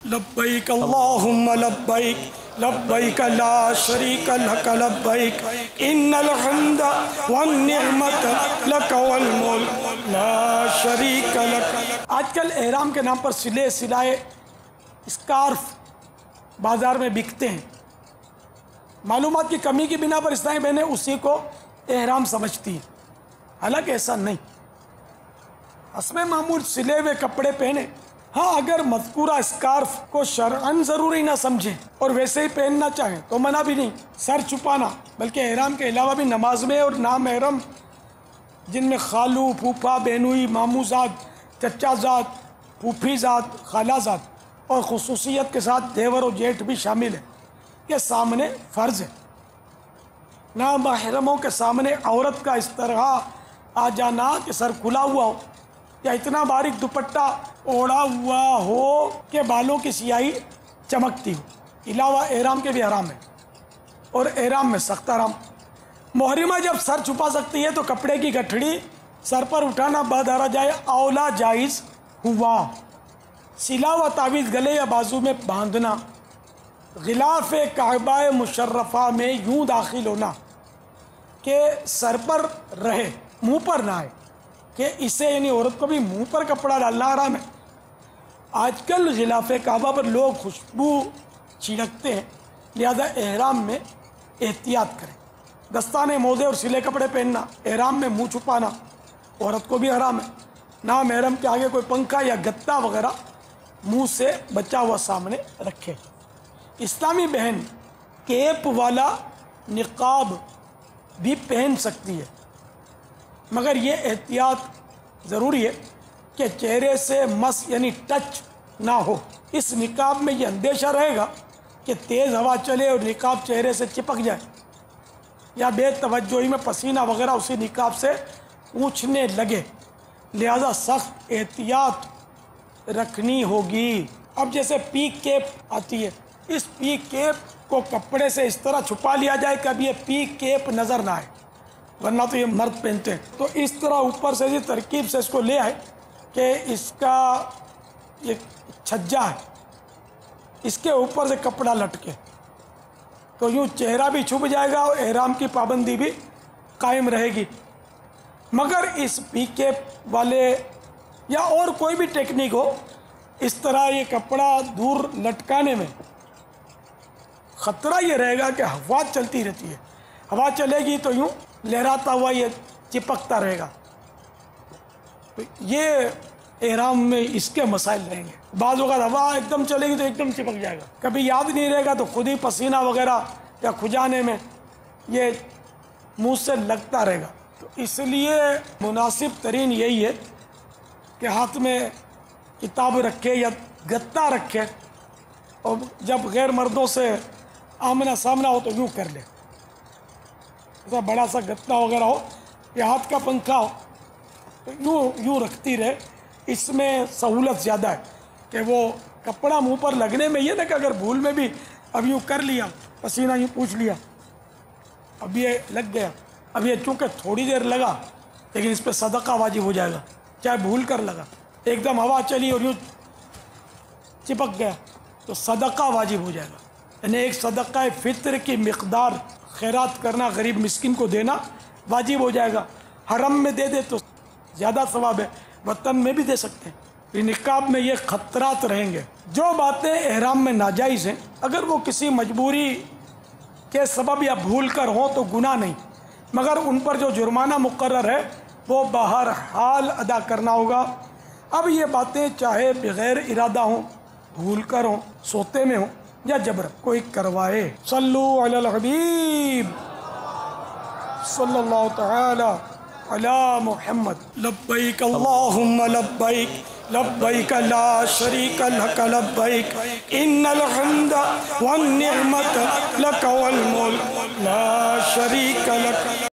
لبیک اللہم لبیک لبیک لا شریک لک لبیک ان الحمد والنعمت لک والملک لا شریک لک۔ آج کل احرام کے نام پر سلے سلائے اسکارف بازار میں بکتے ہیں۔ معلومات کی کمی کی بنا پر اسلامی بہنیں اسی کو احرام سمجھتی ہیں، حالانکہ ایسا نہیں۔ حسب معمول سلے ہوئے کپڑے پہنے، ہاں اگر مذکورہ اسکارف کو شرعاً ضروری نہ سمجھیں اور ویسے ہی پہننا چاہیں تو منع بھی نہیں۔ سر چھپانا بلکہ احرام کے علاوہ بھی نماز میں اور نامحرم جن میں خالو، پھوپھا، بہنوئی، ماموں زاد، چچا زاد، پھوپھی زاد، خالہ زاد اور خصوصیت کے ساتھ دیور و جیٹھ بھی شامل ہیں، یہ سامنے فرض ہے۔ نامحرموں کے سامنے عورت کا اس طرح آ جانا کہ سر کھلا ہوا ہو یا اتنا باریک دوپٹہ اوڑھا ہوا ہو کہ بالوں کی سیاہی چمکتی ہو، علاوہ احرام کے بھی حرام ہے اور احرام میں سخت حرام۔ محرمہ جب سر چھپا سکتی ہے تو کپڑے کی گٹھڑی سر پر اٹھانا بدارا جائے اولا جائز ہوا۔ سلا و تعویذ گلے یا بازو میں باندھنا، غلاف کعبہ مشرفہ میں یوں داخل ہونا کہ سر پر رہے، منہ پر نہ آئے، کہ اسے یعنی عورت کو بھی منہ پر کپڑا ڈالنا حرام ہے۔ آج کل غلاف کعبہ پر لوگ خوشبو چھڑکتے ہیں، لہذا احرام میں احتیاط کریں۔ دستانے، موزے اور سلے کپڑے پہننا، احرام میں منہ چھپانا عورت کو بھی حرام ہے۔ نامحرم کے آگے کوئی پنکھا یا گتا وغیرہ منہ سے بچا ہوا سامنے رکھے۔ اسلامی بہن کیپ والا نقاب بھی پہن سکتی ہے، مگر یہ احتیاط ضروری ہے کہ چہرے سے مس یعنی ٹچ نہ ہو۔ اس نقاب میں یہ اندیشہ رہے گا کہ تیز ہوا چلے اور نقاب چہرے سے چپک جائے یا بے توجہی میں پسینہ وغیرہ اسی نقاب سے پوچھنے لگے، لہذا سخت احتیاط رکھنی ہوگی۔ اب جیسے پی کیپ آتی ہے، اس پی کیپ کو کپڑے سے اس طرح چھپا لیا جائے کہ اب یہ پی کیپ نظر نہ آئے، ورنہ تو یہ مرد پہنتے ہیں۔ تو اس طرح اوپر سے اسی ترکیب سے اس کو لے آئے کہ اس کا یہ چھجا ہے، اس کے اوپر سے کپڑا لٹکے، تو یوں چہرہ بھی چھپ جائے گا اور احرام کی پابندی بھی قائم رہے گی۔ مگر اس پی کیپ والے یا اور کوئی بھی ٹیکنیک ہو، اس طرح یہ کپڑا دور لٹکانے میں خطرہ یہ رہے گا کہ ہوا چلتی رہتی ہے، ہوا چلے گی تو یوں لہراتا ہوا یہ چپکتا رہے گا، تو یہ احرام میں اس کے مسائل رہیں گے۔ بعض اوقات ہوا ایک دم چلے گی تو ایک دم چپک جائے گا، کبھی یاد نہیں رہے گا تو خود ہی پسینہ وغیرہ یا کھجانے میں یہ منہ سے لگتا رہے گا۔ تو اس لیے مناسب ترین یہی ہے کہ ہاتھ میں کتاب رکھے یا گتا رکھے، اور جب غیر مردوں سے آمنا سامنا ہو تو یوں کر لے، ایسا بڑا سا گتا وغیرہ ہو یا ہاتھ کا پنکھا ہو تو یوں رکھتی رہے۔ اس میں سہولت زیادہ ہے کہ وہ کپڑا منہ پر لگنے میں یہ نہ کہ اگر بھول میں بھی اب یوں کر لیا، پسینہ یوں پوچھ لیا، اب یہ لگ گیا، اب یہ چونکہ تھوڑی دیر لگا لیکن اس پہ صدقہ واجب ہو جائے گا، چاہے بھول کر لگا، ایک دم ہوا چلی اور یوں چپک گیا تو صدقہ واجب ہو جائے گا۔ یعنی ایک صدقہ فطر کی مقدار خیرات کرنا، غریب مسکین کو دینا واجب ہو جائے گا۔ حرم میں دے دے تو زیادہ ثواب ہے، وطن میں بھی دے سکتے ہیں۔ نقاب میں یہ خطرات رہیں گے۔ جو باتیں احرام میں ناجائز ہیں اگر وہ کسی مجبوری کے سبب یا بھول کر ہوں تو گناہ نہیں، مگر ان پر جو جرمانہ مقرر ہے وہ بہرحال ادا کرنا ہوگا۔ اب یہ باتیں چاہے بغیر ارادہ ہوں، بھول کر ہوں، سوتے میں ہوں یا جبر، کوئی کروائے۔ صلو علی الحبیب صلی اللہ تعالی علی محمد۔ لبیک اللہم لبیک لبیک لا شریک لک لبیک ان الحمد والنعمت لک والملک لا شریک لک۔